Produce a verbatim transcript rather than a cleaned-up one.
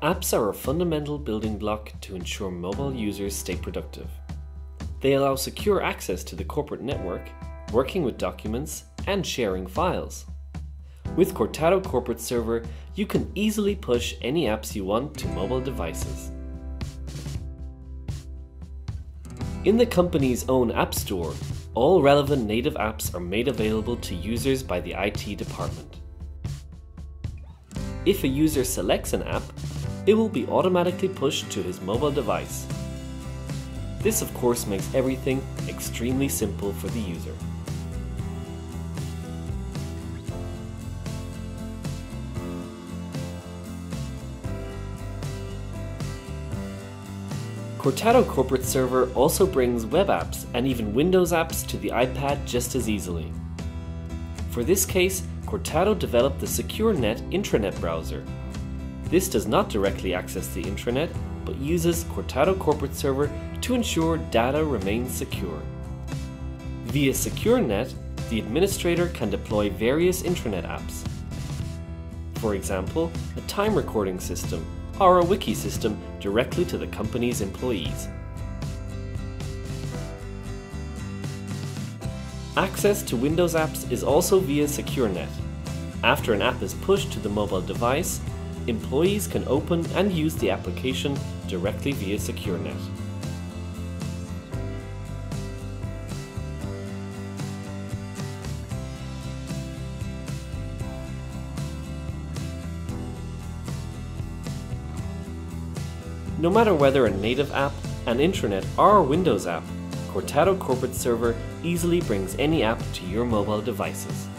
Apps are a fundamental building block to ensure mobile users stay productive. They allow secure access to the corporate network, working with documents, and sharing files. With Cortado Corporate Server, you can easily push any apps you want to mobile devices. In the company's own App Store, all relevant native apps are made available to users by the I T department. If a user selects an app, it will be automatically pushed to his mobile device. This of course makes everything extremely simple for the user. Cortado Corporate Server also brings web apps and even Windows apps to the iPad just as easily. For this case, Cortado developed the SecureNet intranet browser. This does not directly access the intranet, but uses Cortado Corporate Server to ensure data remains secure. Via SecureNet, the administrator can deploy various intranet apps. For example, a time recording system or a wiki system directly to the company's employees. Access to Windows apps is also via SecureNet. After an app is pushed to the mobile device, employees can open and use the application directly via SecureNet. No matter whether a native app, an intranet, or a Windows app, Cortado Corporate Server easily brings any app to your mobile devices.